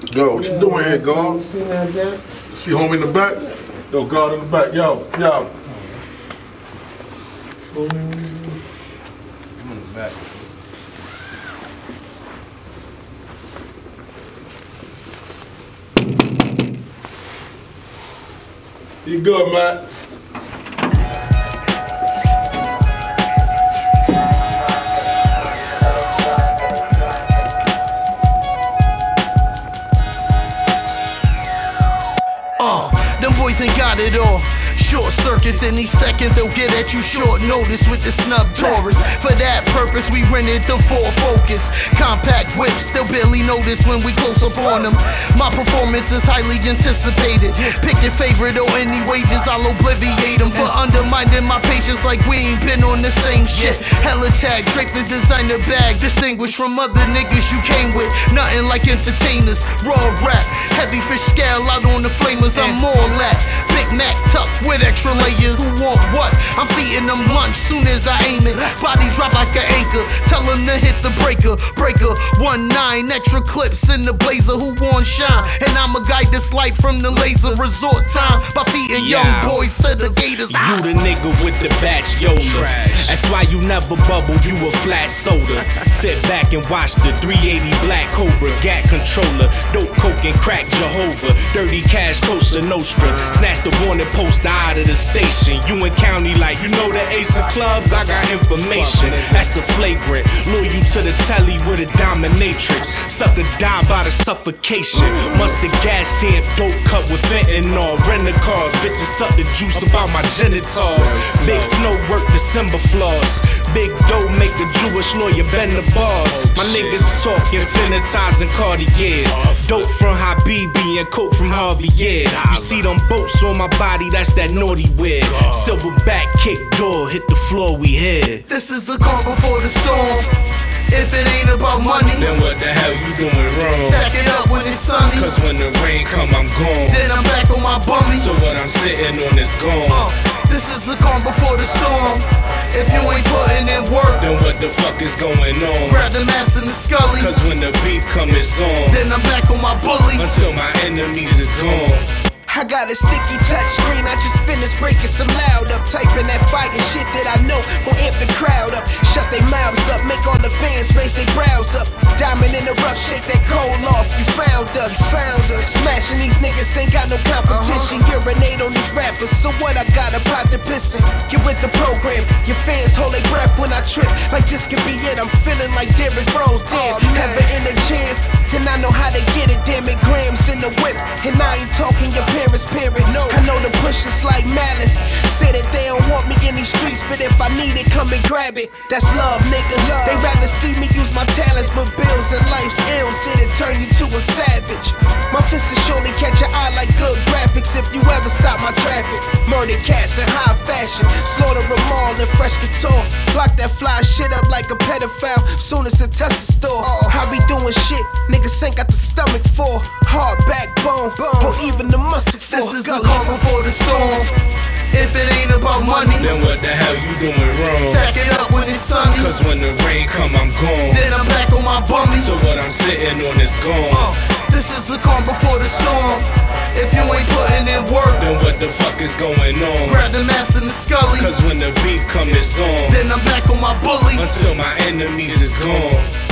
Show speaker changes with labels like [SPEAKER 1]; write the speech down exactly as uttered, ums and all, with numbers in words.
[SPEAKER 1] Yo, what you doing here, guard? See homie in the back? Yo, guard in the back. Yo, yo. I'm in the back. You good, man?
[SPEAKER 2] Uh, them boys ain't got it all. Short circuits any second, they'll get at you short notice with the snub Taurus. For that purpose, we rented the Ford Focus. Compact whips, they'll barely notice when we close up on them. My performance is highly anticipated. Pick your favorite or any wages, I'll obliviate them. For undermining my patience like we ain't been on the same shit. Hella tag, draped in designer bag, distinguished from other niggas you came with. Nothing like entertainers, raw rap. Heavy fish scale out on the flamers, I'm more that. Big Mac tuck with extra layers. Who want what? I'm feeding them lunch soon as I aim it. Body drop like an anchor. Tell them to hit the breaker. Breaker one nine extra clips in the blazer. Who want shine? And I'ma guide this light from the laser. Resort time by feeding young boys to the gators.
[SPEAKER 3] You the nigga with the batch Yola. That's why you never bubble. You a flash soda. Sit back and watch the three eighty Black Cobra. Gat controller. Dope coke and crack Jehovah. Dirty cash Costa Nostra. Snatch the wanted poster out of the station. You in county like, you know the ace of clubs, I got information. That's a flagrant. Lure you to the telly with a dominatrix. Sucker die by the suffocation. Mustard gas stamp, dope cut with fentanyl. Rent the cars, bitches suck the juice about my genitals. Big snow work December flaws. Big dough make the Jewish lawyer bend the bars. My niggas talking finitizing Cartiers. Dope from Habibi and coke from Harvey, yeah. You see them boats on my body, that's that naughty wear. Silverback kick door, hit the floor, we hit.
[SPEAKER 2] This is the calm before the storm. If it ain't about money,
[SPEAKER 3] then what the hell you doing wrong?
[SPEAKER 2] Stack it up when it's sunny.
[SPEAKER 3] Cause when the rain come, I'm gone.
[SPEAKER 2] Then I'm back on my bummy.
[SPEAKER 3] So what I'm sitting on is gone.
[SPEAKER 2] Uh, this is the calm before the storm. If you ain't putting in work,
[SPEAKER 3] then what the fuck is going on?
[SPEAKER 2] Grab the mask and the scully.
[SPEAKER 3] Cause when the beef come, it's on.
[SPEAKER 2] Then I'm back on my bully.
[SPEAKER 3] Until my enemies is gone.
[SPEAKER 4] I got a sticky touch screen, I just finished breaking some loud up. Typing that fire shit that I know gon' amp the crowd up. Shut they mouths up, make all the fans raise their brows up. Diamond in the rough, shake that coal off. You found us, found us. Smashing these niggas ain't got no competition. Uh-huh. Urinate on these rappers, so what? I got a pot to pissin'. Get with the program, your fans hold their breath when I trip. Like this could be it, I'm feeling like Derrick Rose. Damn, oh, ever in the gym, and I know how to get it. Damn it, grams in the whip, and I ain't talking your parents. Period. No, I know the pushers like malice. Say that they don't want me in these streets, but if I need it, come and grab it. That's love, nigga. Love. They rather see me use my talents, but bills and life's ill. Sit and turn you to a savage. My fists will surely catch your eye like good graphics if you ever stop my traffic. Murder cats in high fashion, slaughter them all in fresh couture. Block that fly shit up like a pedophile. Soon as it touch the store, oh, I be doing shit niggas ain't got the stomach for. Hard backbone, or even the muscle.
[SPEAKER 2] This is the calm before the storm. If it ain't about money,
[SPEAKER 3] then what the hell you doing wrong?
[SPEAKER 2] Stack it up when it's sunny.
[SPEAKER 3] Cause when the rain come, I'm gone.
[SPEAKER 2] Then I'm back on my bummy.
[SPEAKER 3] So what I'm sitting on is gone.
[SPEAKER 2] Uh, this is the calm before the storm. If you ain't putting in work,
[SPEAKER 3] then what the fuck is going on?
[SPEAKER 2] Grab the mask and the scully.
[SPEAKER 3] Cause when the beef come, it's on.
[SPEAKER 2] Then I'm back on my bully.
[SPEAKER 3] Until my enemies is gone.